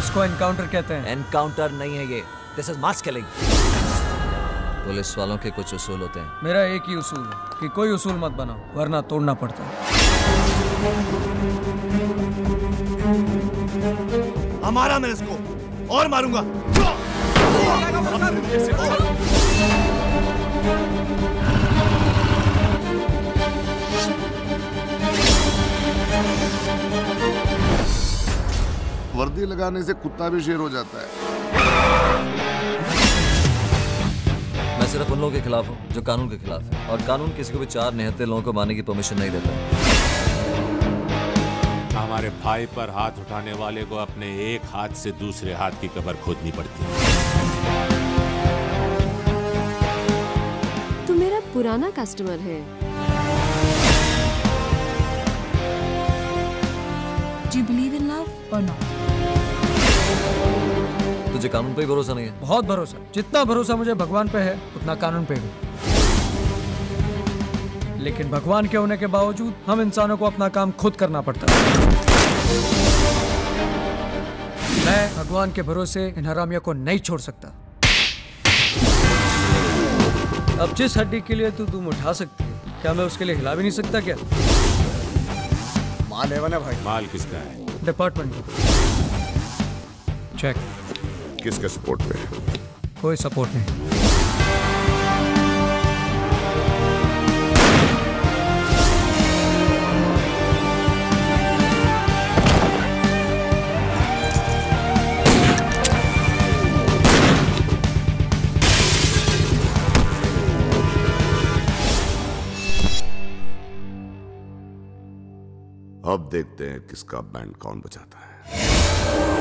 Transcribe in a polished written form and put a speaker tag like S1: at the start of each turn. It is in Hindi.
S1: इसको एनकाउंटर कहते हैं।
S2: एनकाउंटर नहीं है ये, this is mass killing. Police वालों के कुछ उसूल होते हैं।
S1: मेरा एक ही उसूल है कि कोई उसूल मत बनाओ वरना तोड़ना पड़ता है।
S3: हमारा मैं इसको और मारूंगा।
S4: वर्दी लगाने से कुत्ता भी शेर हो जाता है।
S2: मैं सिर्फ उन लोगों के खिलाफ हूँ जो कानून के खिलाफ है, और कानून किसी को भी 4 निहत्थे लोगों को मारने की परमिशन नहीं देता।
S5: हमारे भाई पर हाथ उठाने वाले को अपने एक हाथ से दूसरे हाथ की कब्र खोदनी पड़ती है।
S6: तू मेरा पुराना कस्टमर है।
S7: Do you believe in love or not?
S2: तुझे कानून पे ही भरोसा नहीं है?
S1: बहुत भरोसा। जितना भरोसा मुझे भगवान पे है उतना कानून पे भी। लेकिन भगवान के होने के बावजूद हम इंसानों को अपना काम खुद करना पड़ता है। मैं भगवान के भरोसे इन हरामियों को नहीं छोड़ सकता। अब जिस हड्डी के लिए तू दुम उठा सकती है, क्या मैं उसके लिए हिला भी नहीं सकता क्या?
S3: माल है ना भाई?
S5: माल किसका है?
S1: Department check.
S4: किसके सपोर्ट पे?
S1: कोई सपोर्ट नहीं।
S4: अब देखते हैं किसका बैंड कौन बजाता है।